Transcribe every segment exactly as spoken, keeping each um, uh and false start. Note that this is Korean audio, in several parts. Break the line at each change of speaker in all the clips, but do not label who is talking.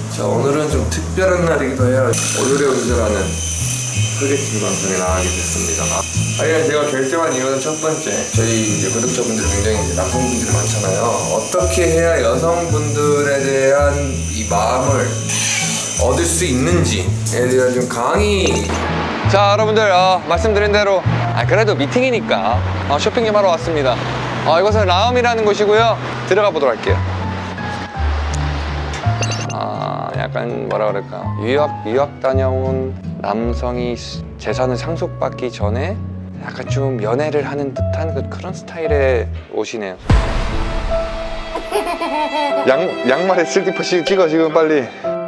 자, 오늘은 좀 특별한 날이기도 해요. 오늘의 운전하는 소개팅 방송에 나가게 됐습니다. 아니, 제가 결정한 이유는 첫 번째, 저희 이제 구독자분들 굉장히 이제 남성분들이 많잖아요. 어떻게 해야 여성분들에 대한 이 마음을 얻을 수 있는지에 대한 좀 강의. 자, 여러분들 어, 말씀드린 대로 아, 그래도 미팅이니까 어, 쇼핑 좀 하러 왔습니다. 어, 이곳은 라움이라는 곳이고요. 들어가 보도록 할게요. 아, 약간 뭐라 그럴까, 유학, 유학 다녀온 남성이 재산을 상속받기 전에 약간 좀 연애를 하는 듯한 그, 그런 스타일의 옷이네요. 양, 양말에 슬리퍼 찍어 지금 빨리.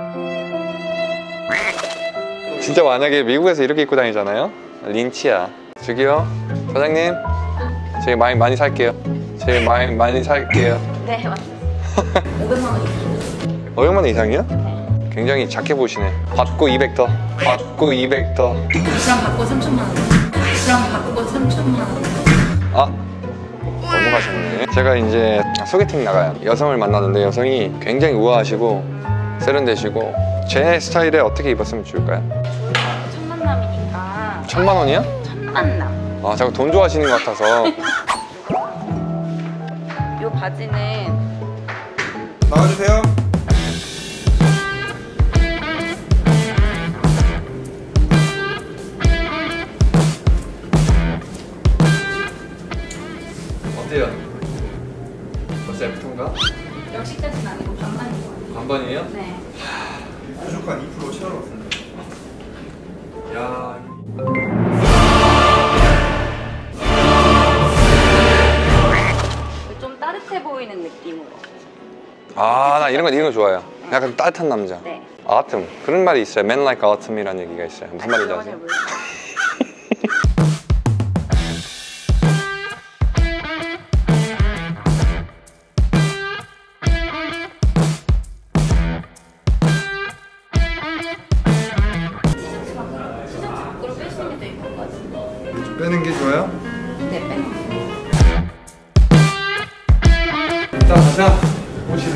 진짜 만약에 미국에서 이렇게 입고 다니잖아요? 린치야. 저기요, 사장님, 제가 많이 많이 살게요. 제가 많이 많이 살게요.
네, 맞습니다. 오백만 원 이상.
오백만 원 이상이요?
네.
굉장히 작게 보시네. 받고 이백 더. 받고 이백 더.
이랑 받고 삼천만 원. 이랑 받고 삼천만 원.
아, 넘어가셨네. 제가 이제 소개팅 나가요. 여성을 만나는데 여성이 굉장히 우아하시고 세련되시고 제 스타일에 어떻게 입었으면 좋을까요?
첫 만남이니까.
천만 원이요?
첫 만남.
아, 자꾸 돈 좋아하시는 것 같아서.
요 바지는
나와주세요. 어때요? 벌써 애프터인가?
역시까지는 아니고 반반인 것 같아요.
반반이에요?
네.
부족한 이 퍼센트 채워놨습니다. 야.
좀 따뜻해 보이는 느낌으로.
아, 나 이런 거 이런 거 좋아요. 약간 따뜻한 남자.
네.
autumn. 그런 말이 있어요. Men like autumn이라는 얘기가 있어요. 무슨 말인지 아세요? 빼는 게 좋아요?
네, 빼는 게.
일단 가자. 오시죠.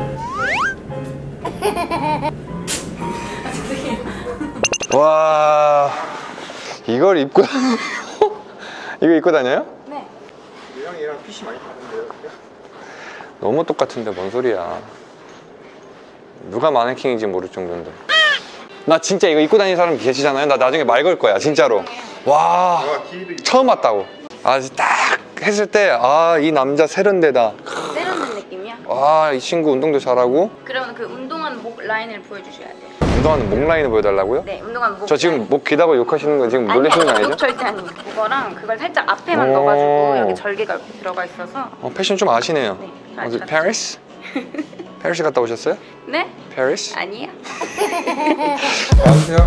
와, 이걸 입고 이거 입고 다녀요?
네.
얘랑 얘랑 핏이 많이 다른데요? 너무 똑같은데 뭔 소리야. 누가 마네킹인지 모를 정도인데. 나 진짜 이거 입고 다니는 사람 계시잖아요. 나 나중에 말 걸 거야, 진짜로. 와, 처음 왔다고. 아, 딱 했을 때 아, 이 남자 세련되다.
세련된 느낌이야?
와, 이 친구 운동도 잘하고.
그러면 그 운동하는 목 라인을 보여주셔야 돼요.
운동하는 목 라인을 보여달라고요?
네, 운동하는 목
저 지금
라인.
목 기다고 욕하시는 거 지금 놀라시는 거
아니,
아니죠?
욕 절대 아니에요. 그거랑 그걸 살짝 앞에만
오.
넣어가지고 여기 절개가 이렇게 들어가 있어서.
어, 패션 좀 아시네요.
네,
어디
아시죠?
페리스? 페리스 갔다 오셨어요?
네?
페리스?
아니요.
안녕하세요.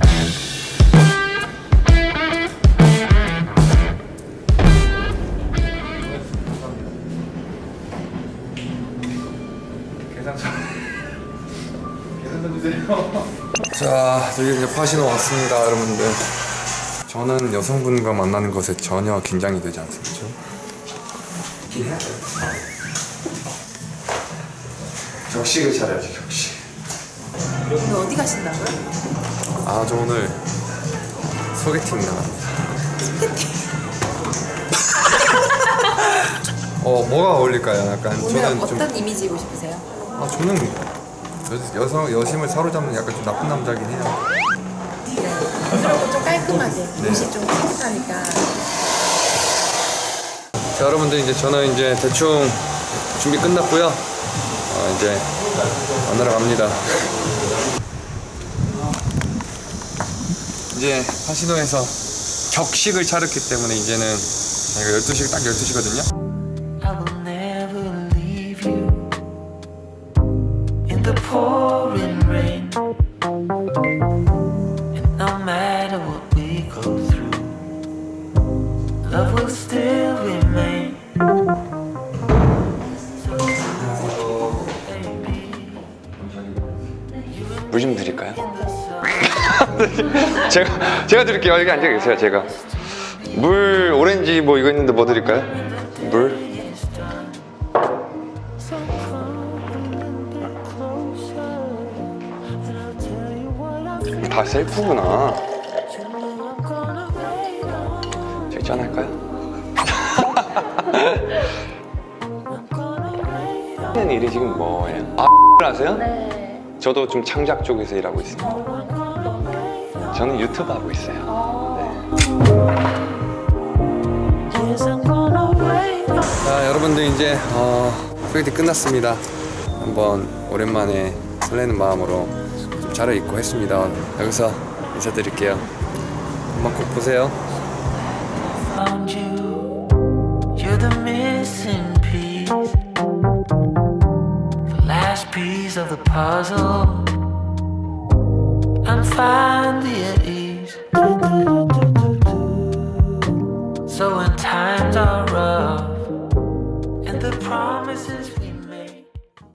자, 저기 이제 파시노 왔습니다, 여러분들. 저는 여성분과 만나는 것에 전혀 긴장이 되지 않습니다. 있긴 해야 돼요. 격식을 차려야지, 격식.
오늘 어디 가신다고요?
아, 저 오늘 소개팅 나갑니다. 어, 뭐가 어울릴까요? 약간
오늘
저는
어떤
좀,
이미지 입고 싶으세요?
아, 저는 여, 여성 여심을 사로잡는 약간 좀 나쁜 남자긴 해요.
네. 부드럽고 좀 깔끔하게.
네.
옷이 좀 깨끗하니까.
자, 여러분들 이제 저는 이제 대충 준비 끝났고요. 어, 이제 만나러 갑니다. 이제 파시노에서 격식을 차렸기 때문에 이제는 저희가 열두 시 딱 열두 시거든요.
I will never leave you in the pouring rain. And no matter what we go through, love will still remain.
물 좀 드릴까요? 제가 제가 드릴게요. 여기 앉아 계세요. 제가 물 오렌지 뭐 이거 있는데 뭐 드릴까요? 물?
다 셀프구나. 저희 짠할까요? 하는 일이 지금 뭐예요? 아 하세요?
네.
저도 좀 창작 쪽에서 일하고 있습니다. 저는 유튜브 하고 있어요. 네. 자, 여러분들 이제 어, 프로젝트 끝났습니다. 한번 오랜만에 설레는 마음으로 좀 차려입고 했습니다. 여기서 인사드릴게요. 한번 꼭 보세요.
Found you, you're the missing piece, the last piece of the puzzle. I'm finally at ease. So when times are